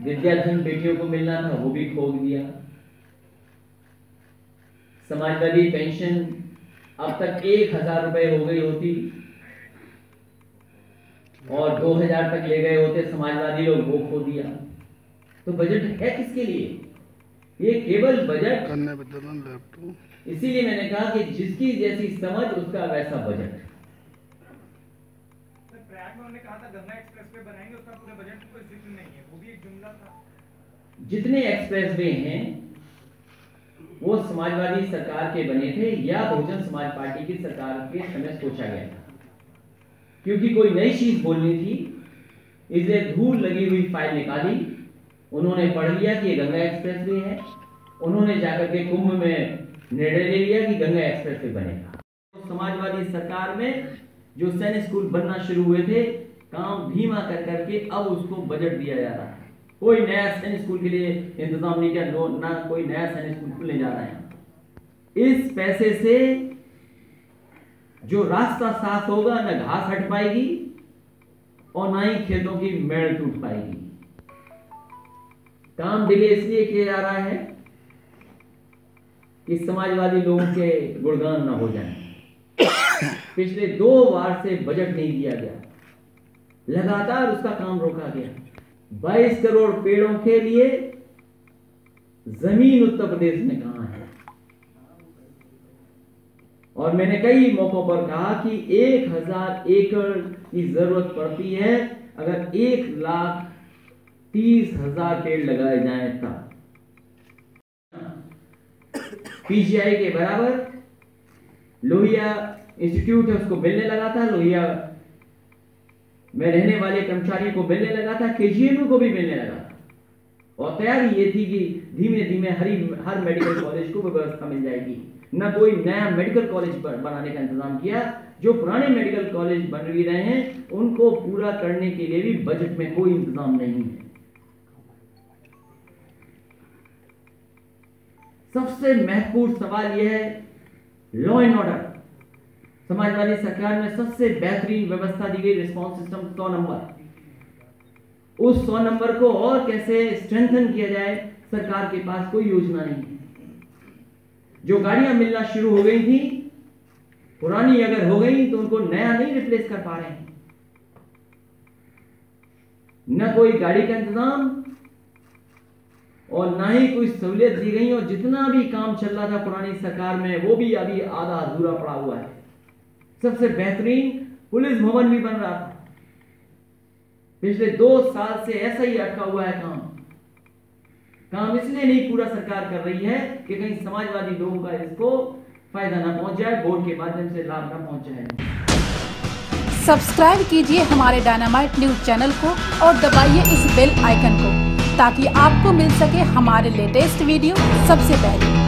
विद्याधन बेटियों को मिलना था वो भी खो दिया। समाजवादी पेंशन अब तक 1000 रुपए हो गई होती और 2000 तक ले गए होते समाजवादी लोग, वो खो दिया। तो बजट है किसके लिए? ये केवल बजट, इसीलिए मैंने कहा कि जिसकी जैसी समझ उसका वैसा बजट। प्रयाग में उन्होंने कहा था गंगा एक्सप्रेसवे बनाएंगे, उसका पूरे बजट में कोई जिक्र नहीं है, वो भी एक जुमला था। जितने एक्सप्रेसवे हैं वो समाजवादी सरकार के बने थे या बहुजन समाज पार्टी की सरकार के समय सोचा गया था, क्योंकि कोई नई चीज बोलनी थी, इसलिए धूल लगी हुई फाइल निकाली, उन्होंने पढ़ लिया कि ये गंगा एक्सप्रेसवे है, उन्होंने जाकर के कुंभ में निर्णय ले लिया कि गंगा एक्सप्रेसवे बनेगा। तो समाजवादी सरकार में जो सैनिक स्कूल बनना शुरू हुए थे, काम धीमा कर करके अब उसको बजट दिया जा रहा है। कोई नया सैनिक स्कूल के लिए इंतजाम नहीं किया, ना कोई नया सैनिक स्कूल खुलने जा रहा है। इस पैसे से जो रास्ता साफ होगा, न घास हट पाएगी और ना ही खेतों की मेड़ टूट पाएगी। काम डिले इसलिए किया जा रहा है कि समाजवादी लोगों के गुणगान ना हो जाए। पिछले 2 बार से बजट नहीं दिया गया, लगातार उसका काम रोका गया। 22 करोड़ पेड़ों के लिए जमीन उत्तर प्रदेश में कहां है? और मैंने कई मौकों पर कहा कि 1000 एकड़ की जरूरत पड़ती है अगर 1,30,000 पेड़ लगाए जाएं तब। पीजीआई के बराबर लोहिया इंस्टीट्यूट है, उसको मिलने लगा था, लोहिया में रहने वाले कर्मचारियों को मिलने लगा था, केजीएमयू को भी मिलने लगा था। और तैयारी ये थी कि धीमे धीमे हर मेडिकल कॉलेज को व्यवस्था मिल जाएगी। न कोई नया मेडिकल कॉलेज बनाने का इंतजाम किया, जो पुराने मेडिकल कॉलेज बन भी रहे हैं उनको पूरा करने के लिए भी बजट में कोई इंतजाम नहीं है। सबसे महत्वपूर्ण सवाल यह है लॉ एंड ऑर्डर। समाजवादी सरकार में सबसे बेहतरीन व्यवस्था दी गई रिस्पांस सिस्टम 100 नंबर। उस 100 नंबर को और कैसे स्ट्रेंथन किया जाए, सरकार के पास कोई योजना नहीं है। जो गाड़ियां मिलना शुरू हो गई थी, पुरानी अगर हो गई तो उनको नया नहीं रिप्लेस कर पा रहे हैं। न कोई गाड़ी का इंतजाम और ना ही कोई सहूलियत दी गई, और जितना भी काम चल रहा था पुरानी सरकार में वो भी अभी आधा अधूरा पड़ा हुआ है। सबसे बेहतरीन पुलिस भवन भी बन रहा था, पिछले 2 साल से ऐसा ही अटका हुआ है काम इसलिए नहीं पूरा सरकार कर रही है कि कहीं समाजवादी लोगों का इसको फायदा ना पहुंच जाए, बोर्ड के माध्यम से लाभ ना पहुंच जाए। सब्सक्राइब कीजिए हमारे डायनामाइट न्यूज चैनल को और दबाइए इस बेल आइकन को, ताकि आपको मिल सके हमारे लेटेस्ट वीडियो सबसे पहले।